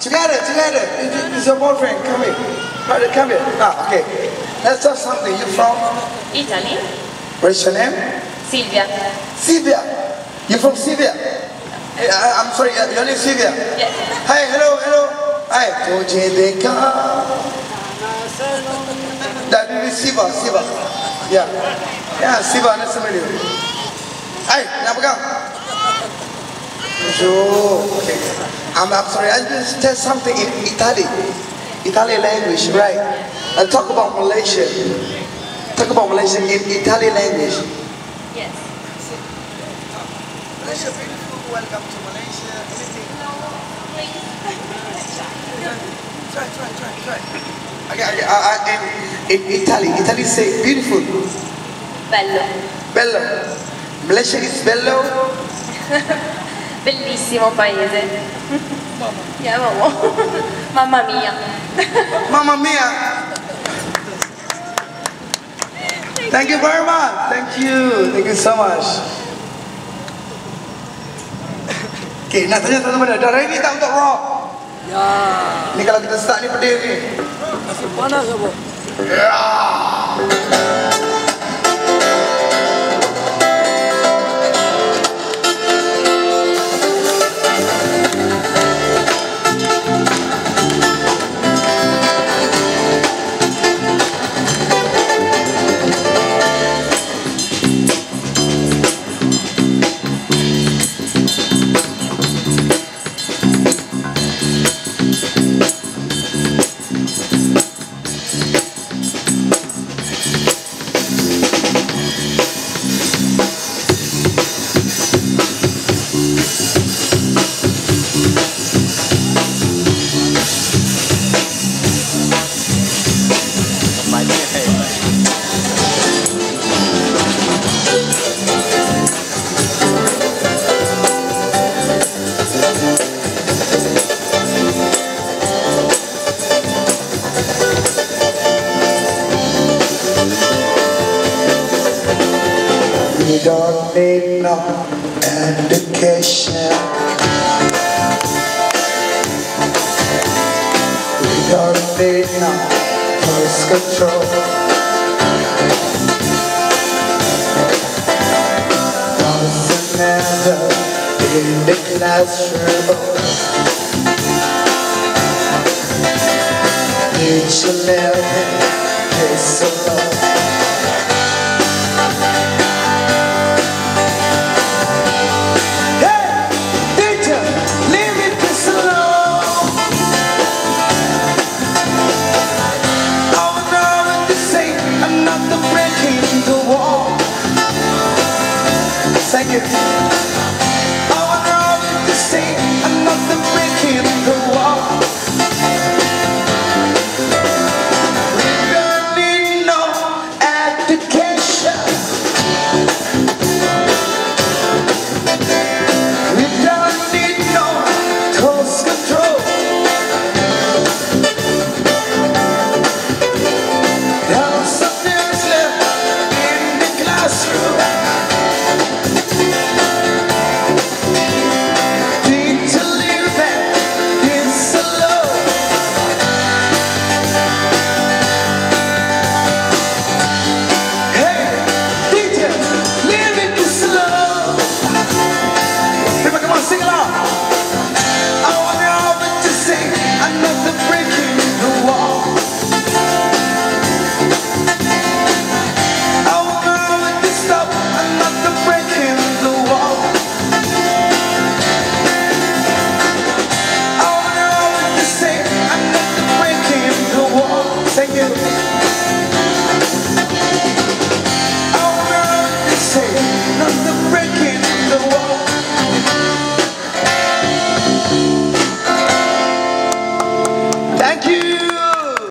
together. It's your boyfriend. Come here. Brother, come here. Ah, okay. Let's talk something. You from? Italy. What's your name? Silvia. Sibiya. You from Sibiya? I'm sorry, your name is Sibiya? Yes. Hi, hello. Hi. Ketika. That is Siba. Yeah. Yeah, Siba, nice to meet you. Hi, nak pegang? Okay. I'm sorry, I just said something in Italian language, right? Talk about Malaysia. Talk about Malaysia in Italian language. Yes. Malaysia beautiful, welcome to Malaysia. Anything? No, please. Try. Okay, in Italy say beautiful. Bello. Malaysia is bello. Bellissimo paese. Yeah, mamma mia. Mamma mia. Thank you very much. Thank you so much. Okay, nak tanya teman-teman, dah ready tak untuk rock? Ya. Ni kalau kita start ni pedih ni. Masih panas apa? Ya. We don't need no education. We don't need no close control. Doesn't matter in the classroom. Each level is alone. Thank you. I want to say I'm not the breaking the wall. We don't need no education. We don't need no close control. There's something left in the classroom. Sing along.